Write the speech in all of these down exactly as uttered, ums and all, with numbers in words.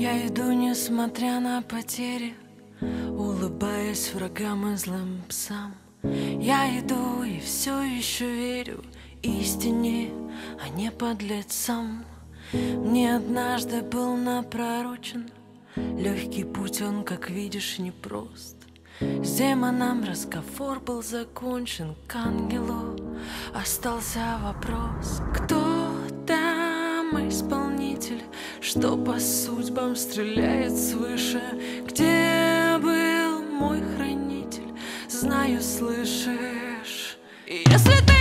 Я иду, несмотря на потери, улыбаясь врагам и злым псам. Я иду и все еще верю истине, а не подлецам. Мне однажды был напророчен легкий путь, он, как видишь, непрост. С демоном разговор был закончен, к ангелу остался вопрос: кто там исполнитель, что по судьбам стреляет свыше? Где был мой хранитель? Знаю, слышишь? И если ты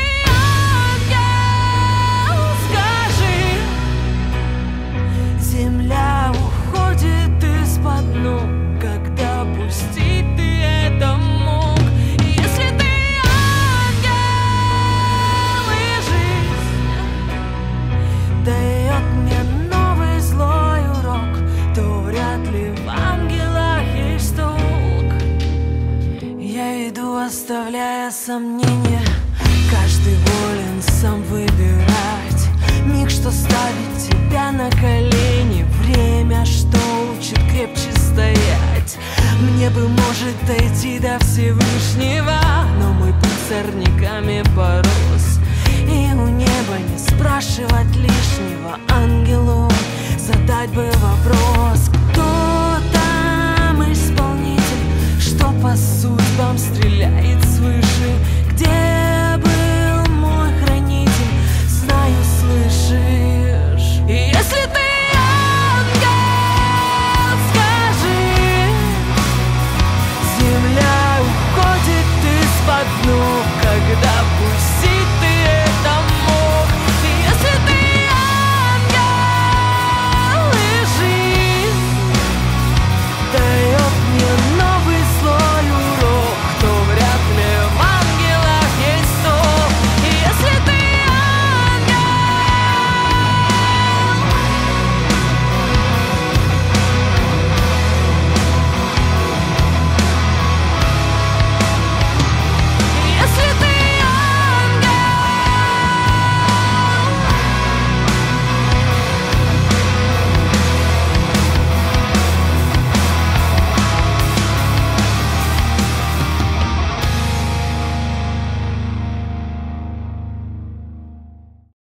ангел, скажи, земля уходит из-под ног, когда пустить ты это мог? И если ты ангел, и жизнь дает мне новый злой урок, то вряд ли в ангелах есть толк. Я иду, оставляя сомнения, каждый волен сам выбирать миг, что ставит тебя на колени, время, что учит крепче стоять. Мне бы, может, дойти до Всевышнего, но мой путь сорняками порос, и у неба не спрашивать лишнего. Ангелу